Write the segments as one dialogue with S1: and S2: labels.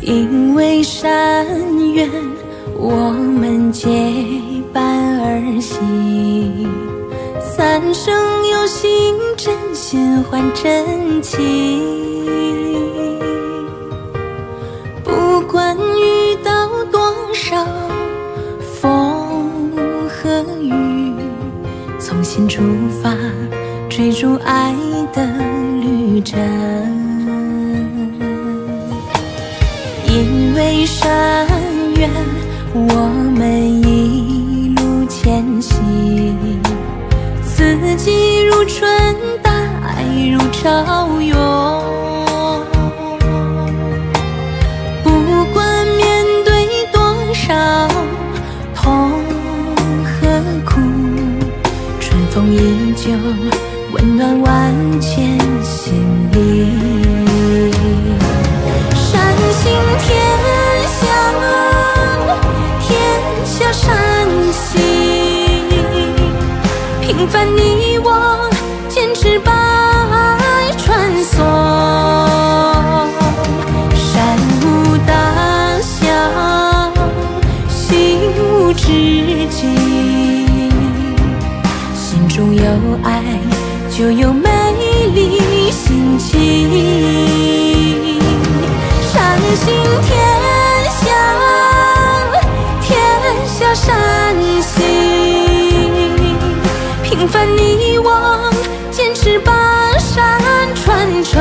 S1: 因为山远，我们结伴而行。三生有幸，真心换真情。不管遇到多少风和雨，从心出发，追逐爱的旅程。因为山远，我们一路前行。四季如春，大爱如潮涌。不管面对多少痛和苦，春风依旧温暖万千心灵。山行天下，天下山行。平凡你我，坚持把爱传颂。山无大小，心无止境。心中有爱，就有美丽心情。山行天下，天下山行。平凡你我，坚持把山传承。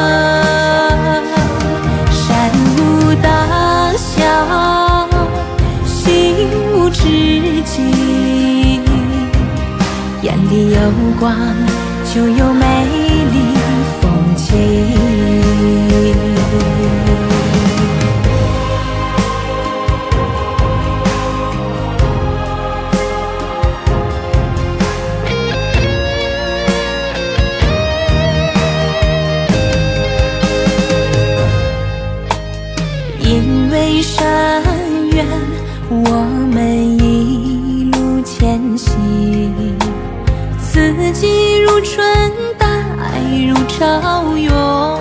S1: 山无大小，心无止境。眼里有光，就有美丽风景。因为山远，我们一路前行。四季如春，大爱如潮涌。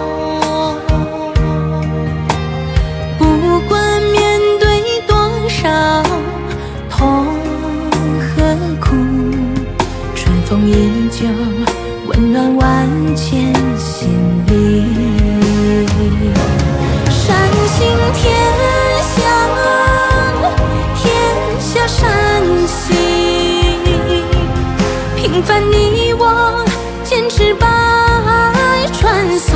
S1: 不管面对多少痛和苦，春风依旧温暖万千心灵。山行天下，天下山行。平凡你我，坚持把爱传颂。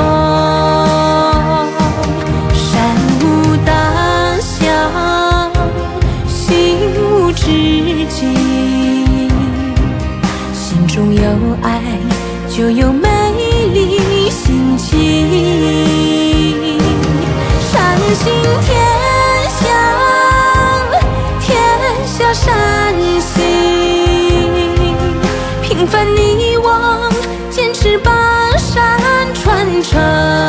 S1: 山无大小，心无止境。心中有爱，就有美丽心情。山行天下，天下山行。平凡你我，坚持把山传承。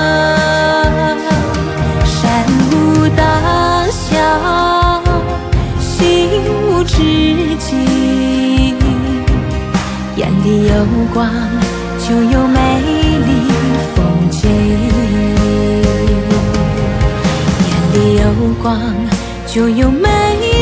S1: 山无大小，心无止境。眼里有光，就有美丽风景。眼里有光，就有美丽。